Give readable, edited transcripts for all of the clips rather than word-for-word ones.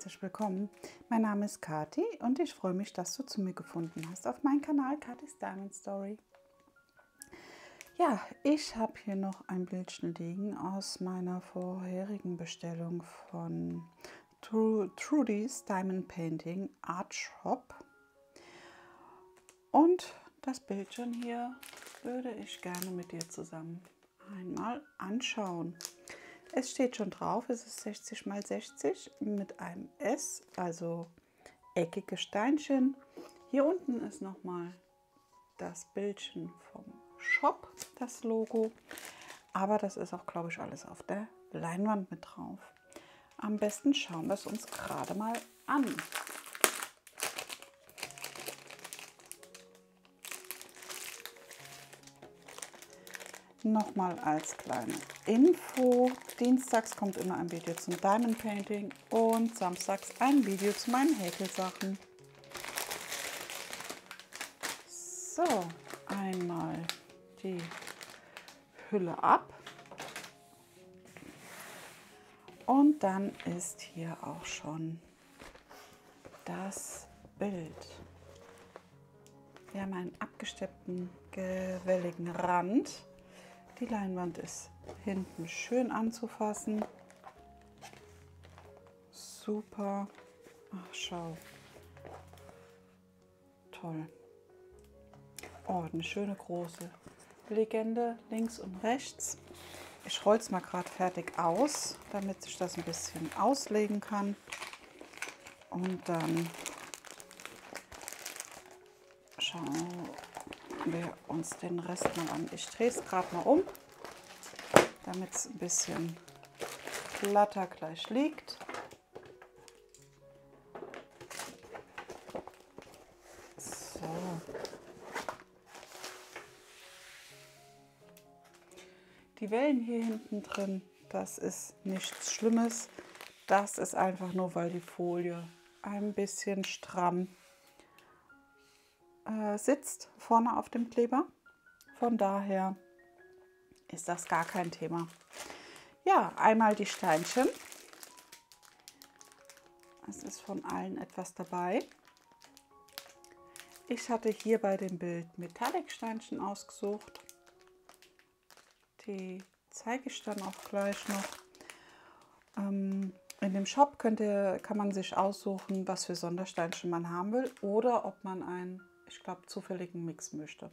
herzlich willkommen. Mein Name ist Kathi und ich freue mich, dass du zu mir gefunden hast auf meinem Kanal Kathis Diamond Story. Ja, ich habe hier noch ein Bildchen liegen aus meiner vorherigen Bestellung von Trudy's Diamond Painting Art Shop. Und das Bildchen hier würde ich gerne mit dir zusammen einmal anschauen. Es steht schon drauf, es ist 60 x 60 mit einem S, also eckige Steinchen. Hier unten ist nochmal das Bildchen vom Shop, das Logo. Aber das ist auch, glaube ich, alles auf der Leinwand mit drauf. Am besten schauen wir es uns gerade mal an. Nochmal als kleine Info, dienstags kommt immer ein Video zum Diamond Painting und samstags ein Video zu meinen Häkelsachen. So, einmal die Hülle ab und dann ist hier auch schon das Bild. Wir haben einen abgesteppten, gewelligen Rand. Die Leinwand ist hinten schön anzufassen. Super. Ach, schau. Toll. Oh, eine schöne große Legende links und rechts. Ich rolle es mal gerade fertig aus, damit ich das ein bisschen auslegen kann. Und dann schauen wir uns den Rest mal an. Ich drehe es gerade mal um, damit es ein bisschen glatter gleich liegt. So. Die Wellen hier hinten drin, das ist nichts Schlimmes. Das ist einfach nur, weil die Folie ein bisschen stramm sitzt vorne auf dem Kleber. Von daher ist das gar kein Thema. Ja, einmal die Steinchen. Es ist von allen etwas dabei. Ich hatte hier bei dem Bild Metallic-Steinchen ausgesucht. Die zeige ich dann auch gleich noch. In dem Shop kann man sich aussuchen, was für Sondersteinchen man haben will oder ob man einen, ich glaube, zufälligen Mix möchte.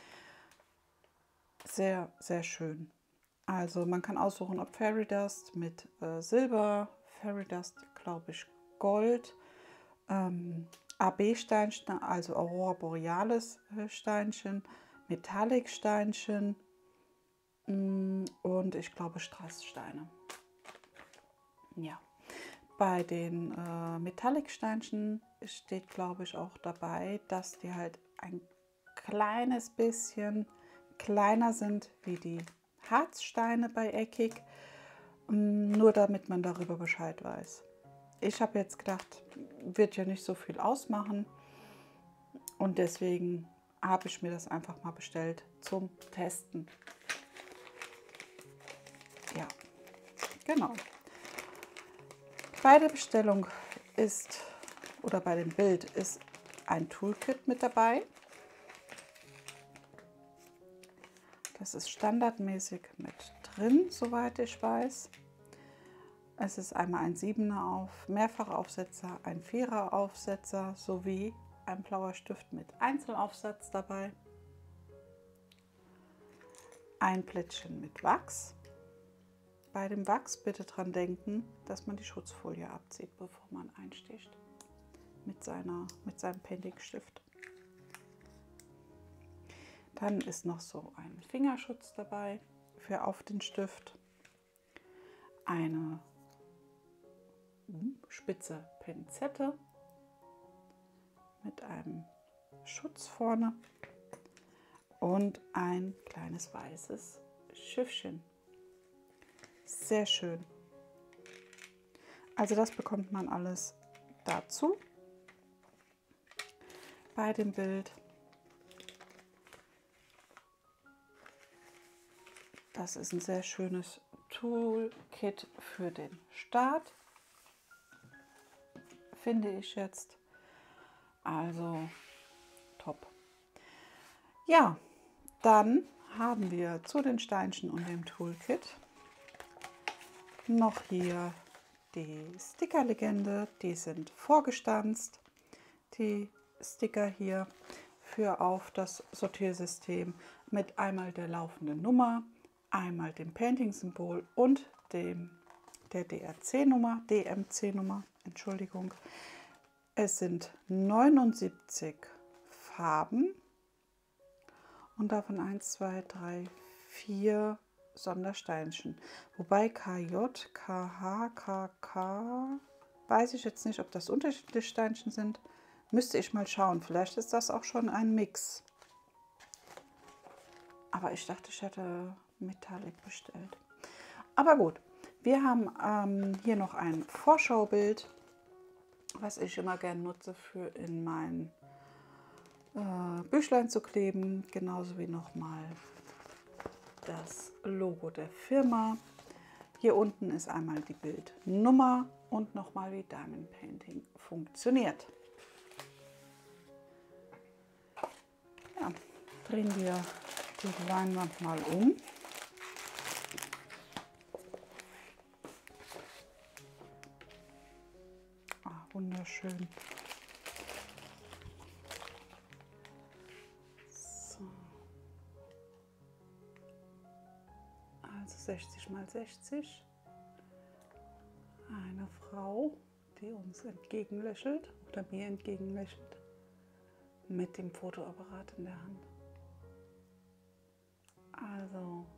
Sehr, sehr schön. Also man kann aussuchen, ob Fairy Dust mit Silber, Fairy Dust, glaube ich, Gold, AB-Steinchen, also Aurora Borealis Steinchen, Metallic Steinchen und ich glaube Strasssteine. Ja, bei den Metallic Steinchen steht, glaube ich, auch dabei, dass die halt ein kleines bisschen kleiner sind wie die Harzsteine bei Eckig, nur damit man darüber Bescheid weiß. Ich habe jetzt gedacht, wird ja nicht so viel ausmachen und deswegen habe ich mir das einfach mal bestellt zum Testen. Ja, genau. Bei der Bestellung ist, oder bei dem Bild ist ein Toolkit mit dabei. Das ist standardmäßig mit drin, soweit ich weiß. Es ist einmal ein 7er Mehrfachaufsetzer, ein 4er Aufsetzer sowie ein blauer Stift mit Einzelaufsatz dabei. Ein Plättchen mit Wachs. Bei dem Wachs bitte dran denken, dass man die Schutzfolie abzieht, bevor man einsticht mit seinem Painting-Stift. Dann ist noch so ein Fingerschutz dabei für auf den Stift. Eine spitze Pinzette mit einem Schutz vorne und ein kleines weißes Schiffchen. Sehr schön. Also das bekommt man alles dazu bei dem Bild. Das ist ein sehr schönes Toolkit für den Start. finde ich jetzt. Also top. Ja, dann haben wir zu den Steinchen und dem Toolkit noch hier die Sticker-Legende. Die sind vorgestanzt. Die Sticker hier für auf das Sortiersystem mit einmal der laufenden Nummer, einmal dem Painting-Symbol und der DMC-Nummer, Entschuldigung. Es sind 79 Farben und davon 1, 2, 3, 4 Sondersteinchen. Wobei KJ, KH, KK, weiß ich jetzt nicht, ob das unterschiedliche Steinchen sind. Müsste ich mal schauen. Vielleicht ist das auch schon ein Mix. Aber ich dachte, ich hätte Metallic bestellt. Aber gut, wir haben hier noch ein Vorschaubild, was ich immer gerne nutze, für in mein Büchlein zu kleben. Genauso wie nochmal das Logo der Firma. Hier unten ist einmal die Bildnummer und nochmal, wie Diamond Painting funktioniert. Ja, drehen wir die Leinwand mal um. Ah, wunderschön. So. Also 60 mal 60. Eine Frau, die uns entgegenlächelt oder mir entgegenlächelt mit dem Fotoapparat in der Hand. Also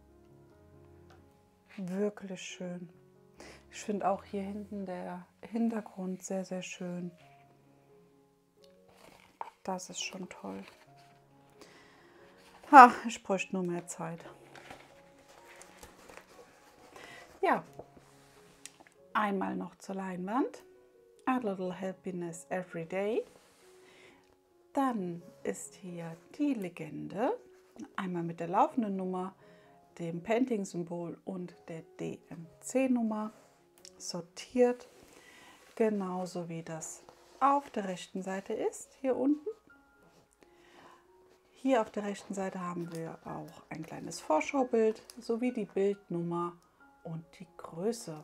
wirklich schön. Ich finde auch hier hinten der Hintergrund sehr, sehr schön. Das ist schon toll. Ha, ich bräuchte nur mehr Zeit. Ja, einmal noch zur Leinwand. A little happiness every day. Dann ist hier die Legende. Einmal mit der laufenden Nummer, dem Painting-Symbol und der DMC-Nummer sortiert. Genauso wie das auf der rechten Seite ist, hier unten. Hier auf der rechten Seite haben wir auch ein kleines Vorschaubild sowie die Bildnummer und die Größe.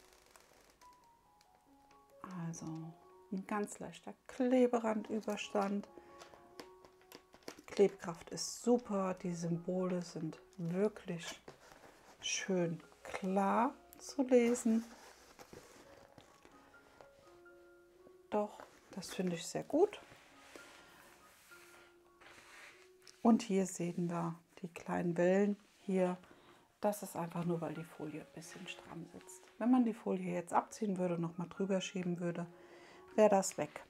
Also ein ganz leichter Kleberandüberstand. Klebkraft ist super, die Symbole sind wirklich schön klar zu lesen. Doch, das finde ich sehr gut. Und hier sehen wir die kleinen Wellen hier. Das ist einfach nur, weil die Folie ein bisschen stramm sitzt. Wenn man die Folie jetzt abziehen würde und nochmal drüber schieben würde, wäre das weg.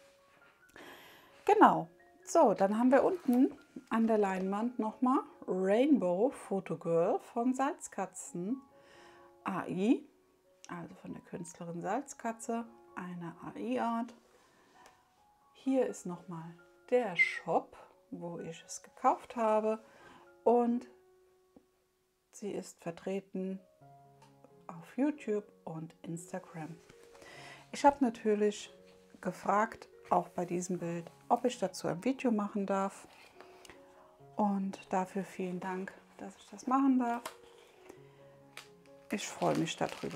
Genau. So, dann haben wir unten an der Leinwand nochmal Rainbow Photo Girl von Salzkatzen AI, also von der Künstlerin Salzkatze, eine AI-Art. Hier ist nochmal der Shop, wo ich es gekauft habe, und sie ist vertreten auf YouTube und Instagram. Ich habe natürlich gefragt, auch bei diesem Bild, ob ich dazu ein Video machen darf. Und dafür vielen Dank, dass ich das machen darf. Ich freue mich darüber.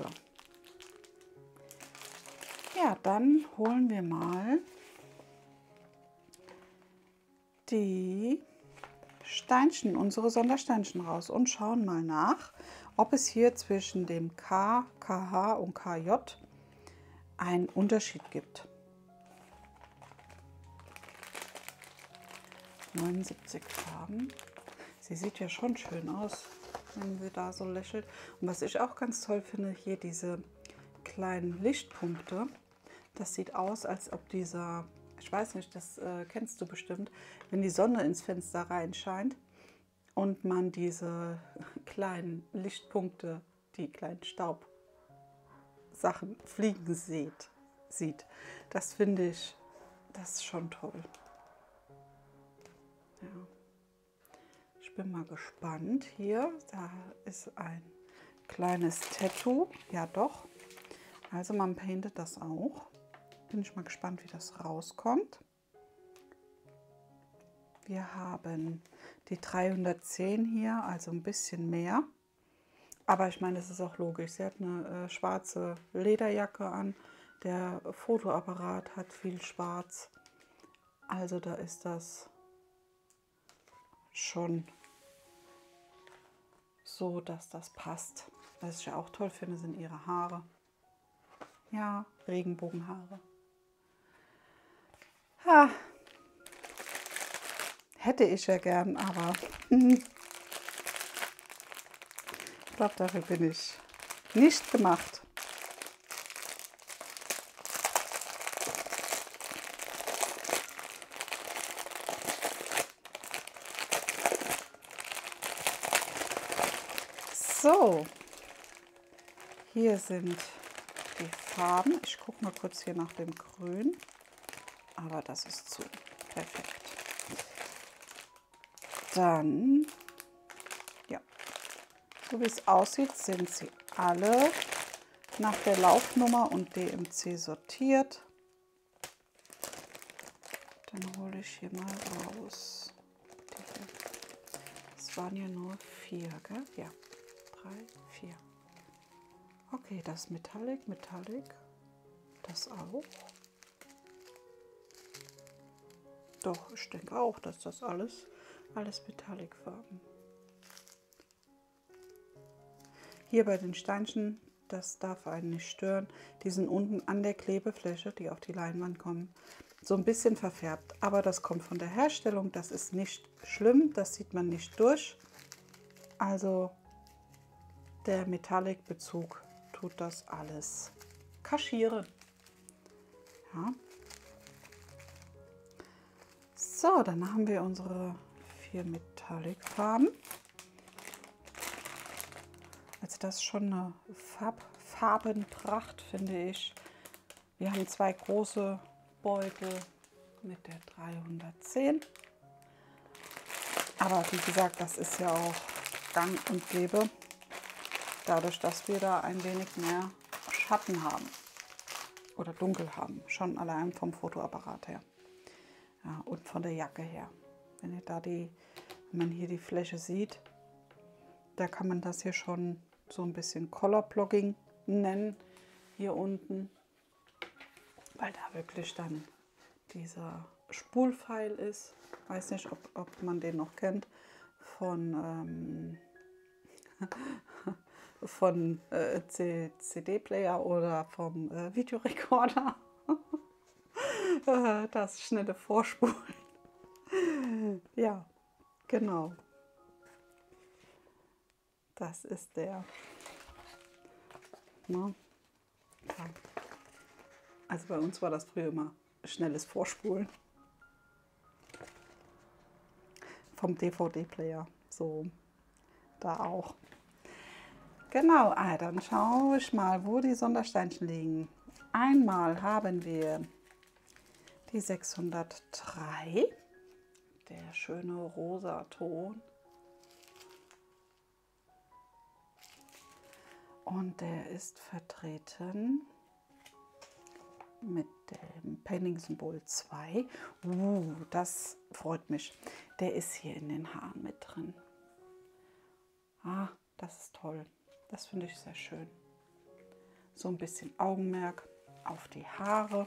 Ja, dann holen wir mal die Steinchen, unsere Sondersteinchen raus und schauen mal nach, ob es hier zwischen dem K, KH und KJ einen Unterschied gibt. 79 Farben. Sie sieht ja schon schön aus, wenn sie da so lächelt. Und was ich auch ganz toll finde, hier diese kleinen Lichtpunkte. Das sieht aus, als ob dieser, ich weiß nicht, das kennst du bestimmt, wenn die Sonne ins Fenster reinscheint und man diese kleinen Lichtpunkte, die kleinen Staubsachen fliegen sieht. Das finde ich, das ist schon toll. Ja. Ich bin mal gespannt. Hier, da ist ein kleines Tattoo. Ja doch. Also man paintet das auch. Bin ich mal gespannt, wie das rauskommt. Wir haben die 310 hier, also ein bisschen mehr. Aber ich meine, es ist auch logisch. Sie hat eine schwarze Lederjacke an. Der Fotoapparat hat viel schwarz. Also da ist das schon so, dass das passt. Was ich ja auch toll finde, sind ihre Haare. Ja, Regenbogenhaare. Ha, hätte ich ja gern, aber ich glaube, dafür bin ich nicht gemacht. So, hier sind die Farben. Ich gucke mal kurz hier nach dem Grün, aber das ist zu perfekt. Dann, ja, so wie es aussieht, sind sie alle nach der Laufnummer und DMC sortiert. Dann hole ich hier mal raus. Es waren ja nur 4, gell? Ja, 3, 4. Okay, das Metallic, Metallic, das auch. Doch, ich denke auch, dass das alles Metallic-Farben. Hier bei den Steinchen, das darf einen nicht stören. Die sind unten an der Klebefläche, die auf die Leinwand kommen, so ein bisschen verfärbt. Aber das kommt von der Herstellung, das ist nicht schlimm, das sieht man nicht durch. Also der Metallic-Bezug tut das alles kaschieren. Ja. So, dann haben wir unsere 4 Metallic-Farben. Also das ist schon eine Farbenpracht, finde ich. Wir haben 2 große Beutel mit der 310. Aber wie gesagt, das ist ja auch gang und gäbe, dadurch, dass wir da ein wenig mehr Schatten haben oder dunkel haben, schon allein vom Fotoapparat her, ja, und von der Jacke her. Wenn man hier die Fläche sieht, da kann man das hier schon so ein bisschen Color Blocking nennen, hier unten, weil da wirklich dann dieser Spulpfeil ist. Weiß nicht, ob man den noch kennt von CD-Player oder vom Videorekorder. Das schnelle Vorspulen. Ja, genau. Das ist der. Na, ja. Also bei uns war das früher immer schnelles Vorspulen. Vom DVD-Player. So, da auch. Genau, dann schaue ich mal, wo die Sondersteinchen liegen. Einmal haben wir die 603, der schöne rosa Ton. Und der ist vertreten mit dem Painting-Symbol 2. Das freut mich. Der ist hier in den Haaren mit drin. Ah, das ist toll. Das finde ich sehr schön. So ein bisschen Augenmerk auf die Haare.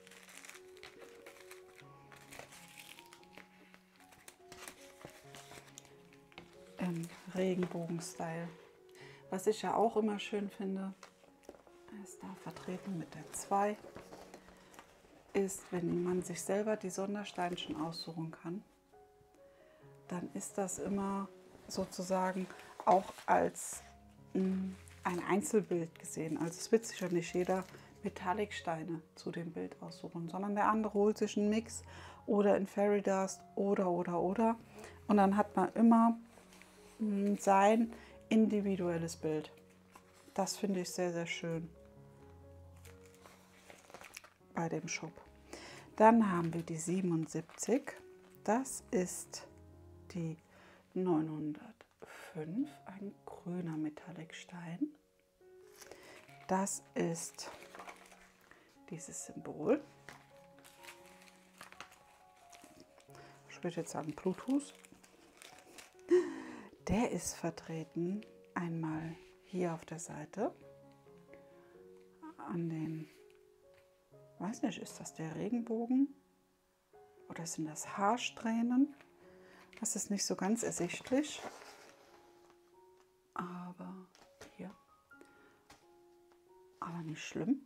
Im Regenbogen-Style. Was ich ja auch immer schön finde, ist da vertreten mit der 2, ist, wenn man sich selber die Sondersteinchen aussuchen kann, dann ist das immer sozusagen auch als ein Einzelbild gesehen. Also es wird sich ja nicht jeder Metallic-Steine zu dem Bild aussuchen, sondern der andere holt sich einen Mix oder in Fairy Dust oder. Und dann hat man immer sein individuelles Bild. Das finde ich sehr, sehr schön bei dem Shop. Dann haben wir die 77. Das ist die 905, ein grüner Metallic-Stein. Das ist dieses Symbol. Ich würde jetzt sagen Bluetooth. Der ist vertreten einmal hier auf der Seite an den, weiß nicht, ist das der Regenbogen oder sind das Haarsträhnen? Das ist nicht so ganz ersichtlich, aber hier, aber nicht schlimm.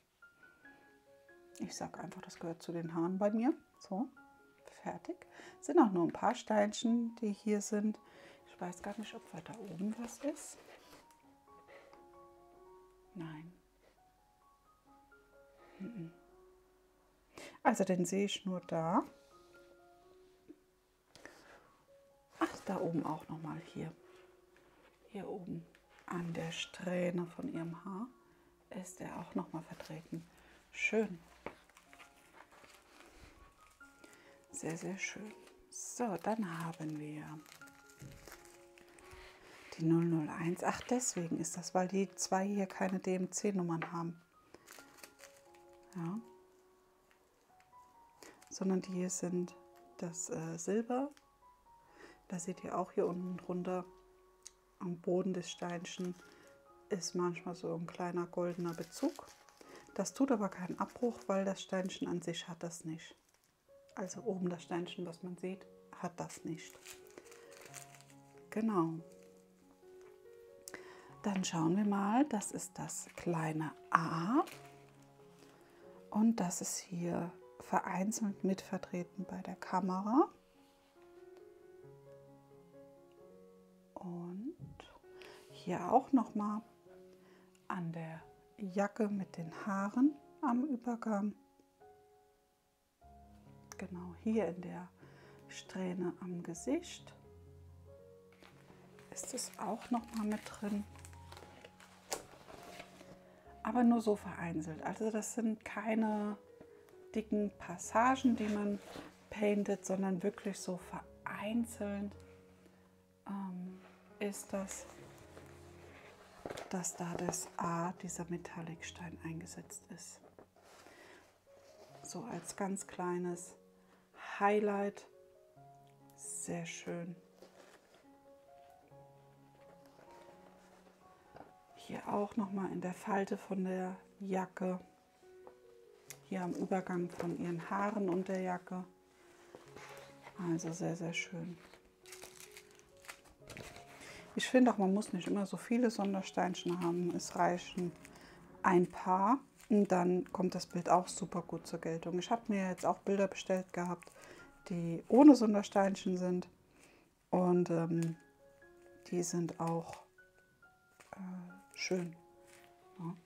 Ich sage einfach, das gehört zu den Haaren bei mir. So, fertig. Es sind auch nur ein paar Steinchen, die hier sind. Ich weiß gar nicht, ob weiter oben was ist. Nein. Also den sehe ich nur da. Ach, da oben auch noch mal hier. Hier oben an der Strähne von ihrem Haar ist er auch noch mal vertreten. Schön. Sehr, sehr schön. So, dann haben wir die 001. Ach, deswegen ist das, weil die zwei hier keine DMC-Nummern haben. Ja. Sondern die hier sind das Silber. Da seht ihr auch hier unten drunter am Boden des Steinchen ist manchmal so ein kleiner goldener Bezug. Das tut aber keinen Abbruch, weil das Steinchen an sich hat das nicht. Also oben das Steinchen, was man sieht, hat das nicht. Genau. Dann schauen wir mal, das ist das kleine A. Und das ist hier vereinzelt mit vertreten bei der Kamera. Und hier auch nochmal an der Jacke mit den Haaren am Übergang. Genau, hier in der Strähne am Gesicht ist es auch nochmal mit drin. Aber nur so vereinzelt. Also das sind keine dicken Passagen, die man paintet, sondern wirklich so vereinzelt ist das, dass da das A, dieser Metallicstein, eingesetzt ist. So als ganz kleines Highlight. Sehr schön. Hier auch nochmal in der Falte von der Jacke. Hier am Übergang von ihren Haaren und der Jacke. Also sehr, sehr schön. Ich finde auch, man muss nicht immer so viele Sondersteinchen haben. Es reichen ein paar und dann kommt das Bild auch super gut zur Geltung. Ich habe mir jetzt auch Bilder bestellt gehabt, die ohne Sondersteinchen sind. Und die sind auch schön. Ja.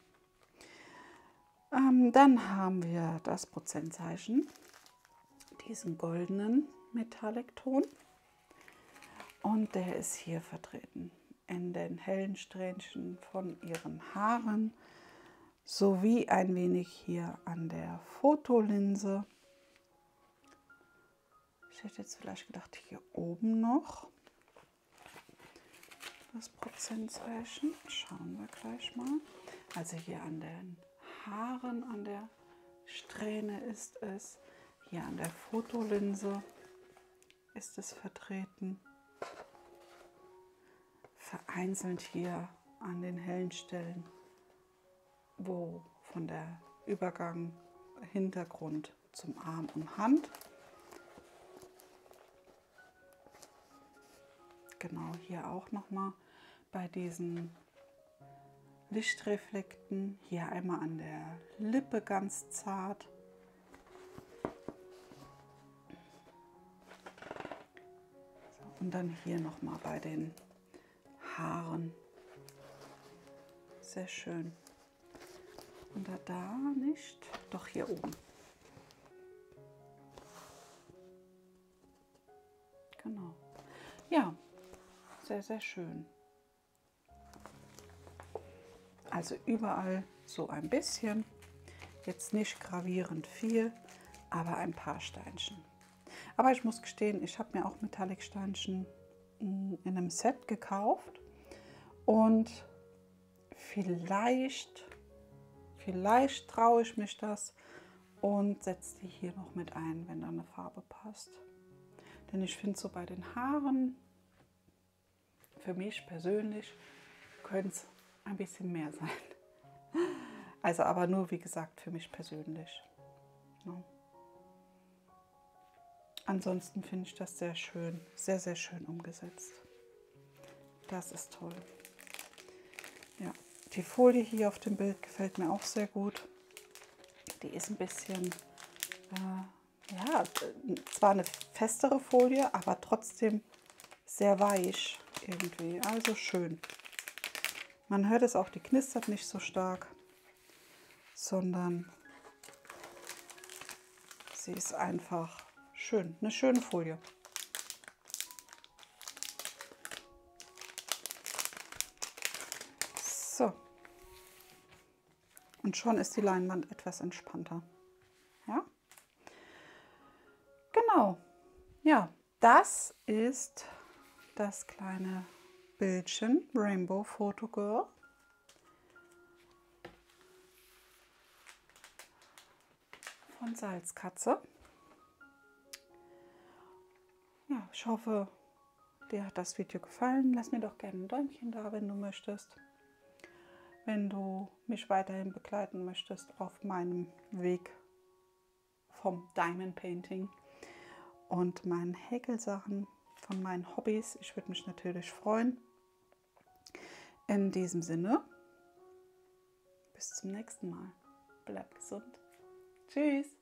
Dann haben wir das Prozentzeichen, diesen goldenen Metallic-Ton. Und der ist hier vertreten in den hellen Strähnchen von ihren Haaren, sowie ein wenig hier an der Fotolinse. Ich hätte jetzt vielleicht gedacht, hier oben noch das Prozentzeichen. Schauen wir gleich mal. Also hier an den Haaren, an der Strähne ist es. Hier an der Fotolinse ist es vertreten. Vereinzelt hier an den hellen Stellen, wo von der Übergang Hintergrund zum Arm und Hand. Genau, hier auch nochmal bei diesen Lichtreflekten. Hier einmal an der Lippe ganz zart. So, und dann hier nochmal bei den Haaren. Sehr schön. Und da nicht, doch hier oben. Genau. Ja, sehr, sehr schön. Also überall so ein bisschen. Jetzt nicht gravierend viel, aber ein paar Steinchen. Aber ich muss gestehen, ich habe mir auch Metallic-Steinchen in einem Set gekauft. Und vielleicht Vielleicht traue ich mich das und setze die hier noch mit ein, wenn da eine Farbe passt. Denn ich finde so bei den Haaren, für mich persönlich, könnte es ein bisschen mehr sein. Also aber nur, wie gesagt, für mich persönlich. Ja. Ansonsten finde ich das sehr schön, sehr, sehr schön umgesetzt. Das ist toll. Ja, die Folie hier auf dem Bild gefällt mir auch sehr gut. Die ist ein bisschen, ja, zwar eine festere Folie, aber trotzdem sehr weich irgendwie. Also schön. Man hört es auch, die knistert nicht so stark, sondern sie ist einfach schön. Eine schöne Folie. So. Und schon ist die Leinwand etwas entspannter. Ja? Genau. Ja, das ist das kleine Bildchen Rainbow Photo Girl. Von Salzkatze. Ja, ich hoffe, dir hat das Video gefallen. Lass mir doch gerne ein Däumchen da, wenn du möchtest. Wenn du mich weiterhin begleiten möchtest auf meinem Weg vom Diamond Painting und meinen Häkelsachen, von meinen Hobbys. Ich würde mich natürlich freuen. In diesem Sinne, bis zum nächsten Mal. Bleib gesund. Tschüss.